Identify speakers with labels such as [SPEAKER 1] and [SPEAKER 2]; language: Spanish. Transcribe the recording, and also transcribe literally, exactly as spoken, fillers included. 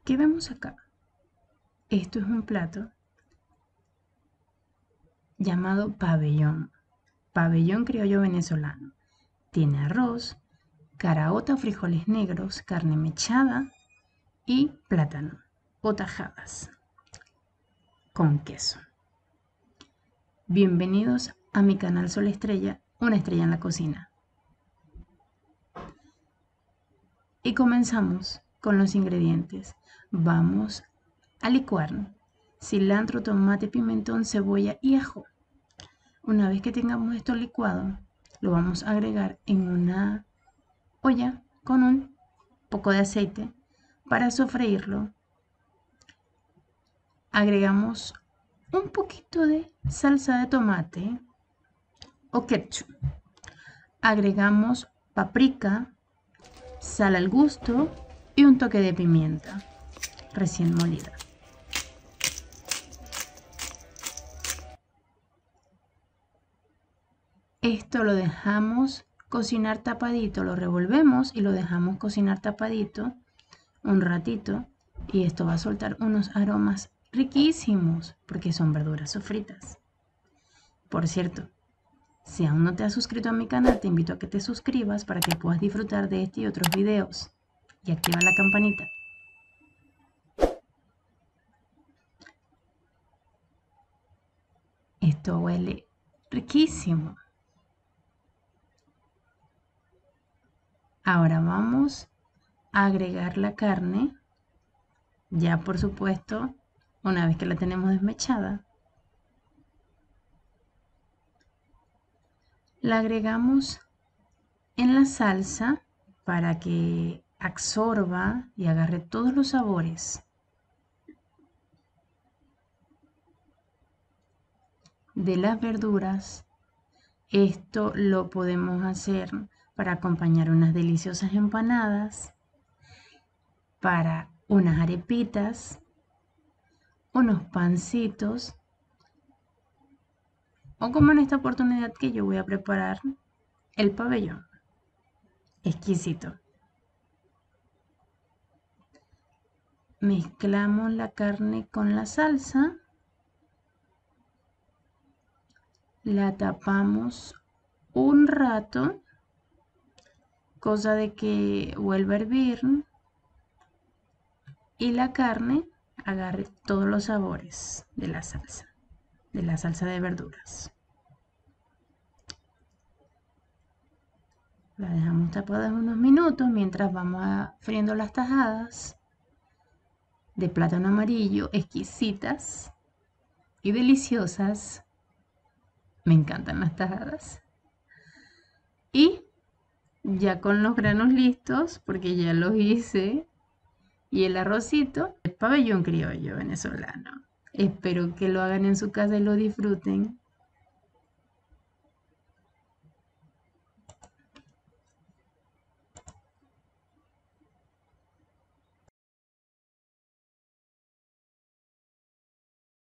[SPEAKER 1] ¿Qué vemos acá? Esto es un plato llamado pabellón. Pabellón criollo venezolano. Tiene arroz, caraota o frijoles negros, carne mechada y plátano o tajadas con queso. Bienvenidos a mi canal Sol Estrella, una estrella en la cocina. Y comenzamos con los ingredientes. Vamos a licuar cilantro, tomate, pimentón, cebolla y ajo. Una vez que tengamos esto licuado, lo vamos a agregar en una olla con un poco de aceite para sofreírlo. Agregamos un poquito de salsa de tomate o ketchup. Agregamos paprika, sal al gusto y un toque de pimienta recién molida. Esto lo dejamos cocinar tapadito, lo revolvemos y lo dejamos cocinar tapadito un ratito y esto va a soltar unos aromas riquísimos porque son verduras sofritas. Por cierto, si aún no te has suscrito a mi canal, te invito a que te suscribas para que puedas disfrutar de este y otros videos y activa la campanita. Esto huele riquísimo. Ahora vamos a agregar la carne, ya por supuesto, una vez que la tenemos desmechada. La agregamos en la salsa para que absorba y agarre todos los sabores de las verduras. Esto lo podemos hacer para acompañar unas deliciosas empanadas, para unas arepitas, unos pancitos, o como en esta oportunidad que yo voy a preparar el pabellón. Exquisito. Mezclamos la carne con la salsa, la tapamos un rato, cosa de que vuelva a hervir y la carne agarre todos los sabores de la salsa, de la salsa de verduras. La dejamos tapada unos minutos mientras vamos a friendo las tajadas de plátano amarillo, exquisitas y deliciosas. Me encantan las tajadas. Y ya con los granos listos, porque ya los hice, y el arrocito, el pabellón criollo venezolano. Espero que lo hagan en su casa y lo disfruten.